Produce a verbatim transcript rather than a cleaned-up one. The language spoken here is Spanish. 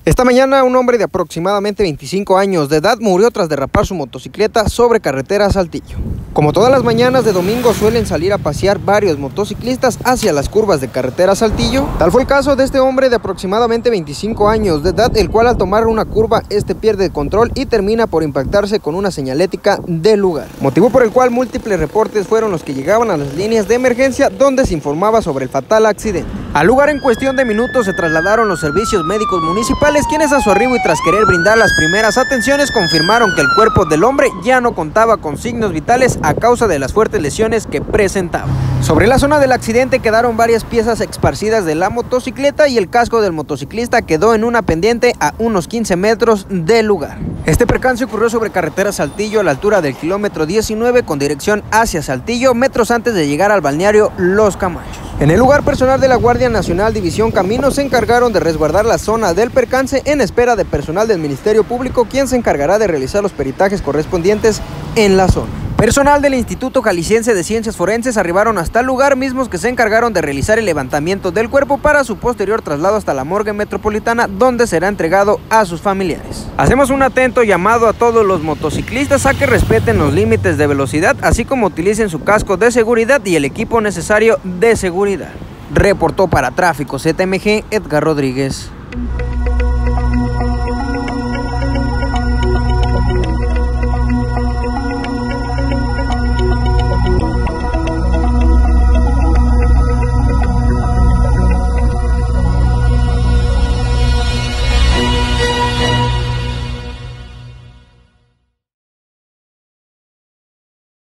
Esta mañana un hombre de aproximadamente veinticinco años de edad murió tras derrapar su motocicleta sobre carretera Saltillo. Como todas las mañanas de domingo suelen salir a pasear varios motociclistas hacia las curvas de carretera Saltillo, tal fue el caso de este hombre de aproximadamente veinticinco años de edad, el cual al tomar una curva este pierde el control y termina por impactarse con una señalética del lugar, motivo por el cual múltiples reportes fueron los que llegaban a las líneas de emergencia donde se informaba sobre el fatal accidente. Al lugar en cuestión de minutos se trasladaron los servicios médicos municipales, quienes a su arribo y tras querer brindar las primeras atenciones confirmaron que el cuerpo del hombre ya no contaba con signos vitales a causa de las fuertes lesiones que presentaba. Sobre la zona del accidente quedaron varias piezas esparcidas de la motocicleta y el casco del motociclista quedó en una pendiente a unos quince metros del lugar. Este percance ocurrió sobre carretera Saltillo a la altura del kilómetro diecinueve con dirección hacia Saltillo, metros antes de llegar al balneario Los Camachos. En el lugar, personal de la Guardia Nacional División Caminos se encargaron de resguardar la zona del percance en espera de personal del Ministerio Público, quien se encargará de realizar los peritajes correspondientes en la zona. Personal del Instituto Jalisciense de Ciencias Forenses arribaron hasta el lugar, mismos que se encargaron de realizar el levantamiento del cuerpo para su posterior traslado hasta la morgue metropolitana, donde será entregado a sus familiares. Hacemos un atento llamado a todos los motociclistas a que respeten los límites de velocidad, así como utilicen su casco de seguridad y el equipo necesario de seguridad. Reportó para Tráfico Z M G Edgar Rodríguez.